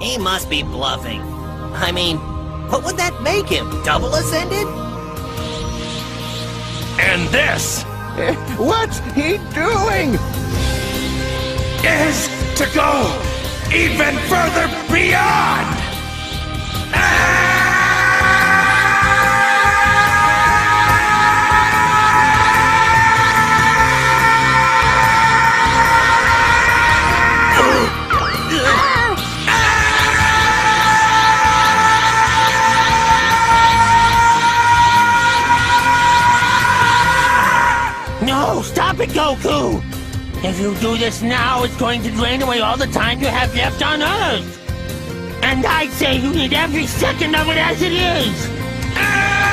He must be bluffing. I mean, what would that make him? Double ascended? And this What's he doing? is to go even further beyond! No, stop it, Goku! If you do this now, it's going to drain away all the time you have left on Earth! And I'd say you need every second of it as it is!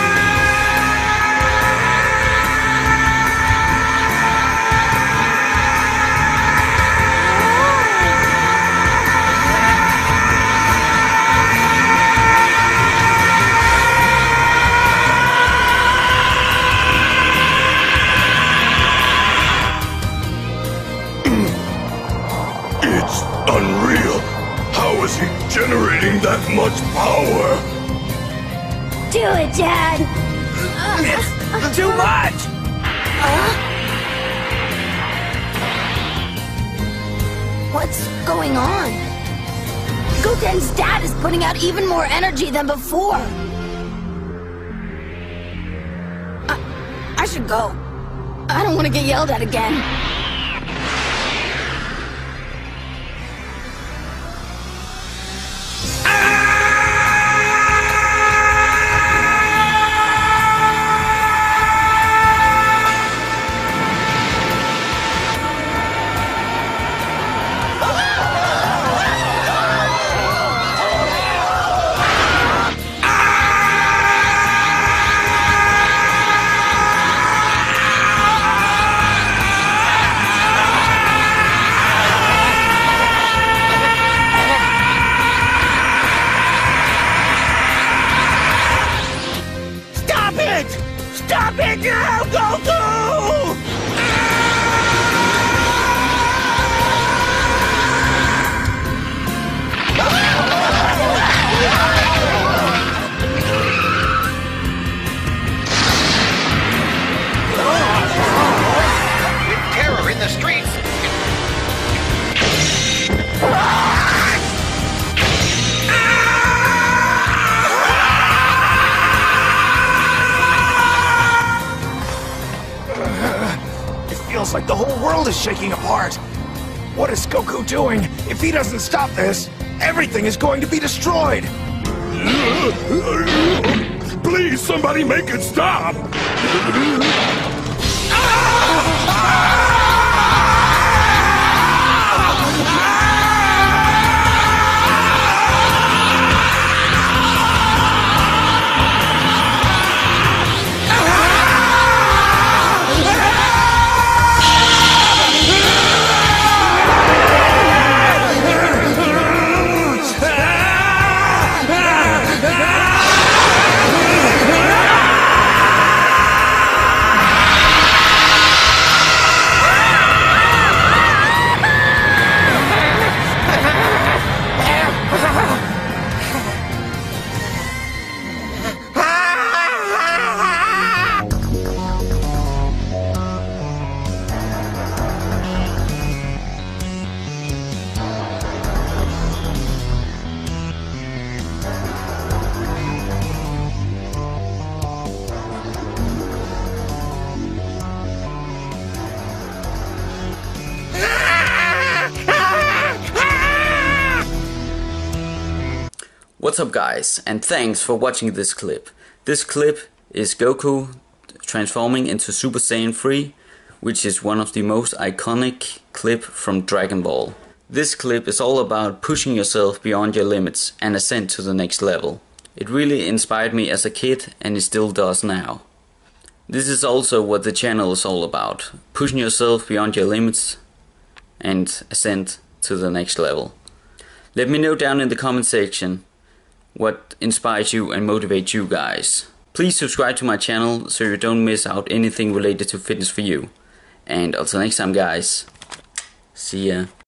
It's unreal. How is he generating that much power? Do it, Dad! It's too much! What's going on? Goten's dad is putting out even more energy than before. I should go. I don't want to get yelled at again. Stop it now, Goku! Terror in the streets! Feels like the whole world is shaking apart. What is Goku doing? If he doesn't stop this, everything is going to be destroyed. Please, somebody make it stop. What's up guys, and thanks for watching this clip. This clip is Goku transforming into Super Saiyan 3, which is one of the most iconic clip from Dragon Ball. This clip is all about pushing yourself beyond your limits and ascend to the next level. It really inspired me as a kid and it still does now. This is also what the channel is all about, pushing yourself beyond your limits and ascend to the next level. Let me know down in the comment section what inspires you and motivates you guys. Please subscribe to my channel so you don't miss out anything related to fitness for you. And until next time guys, see ya.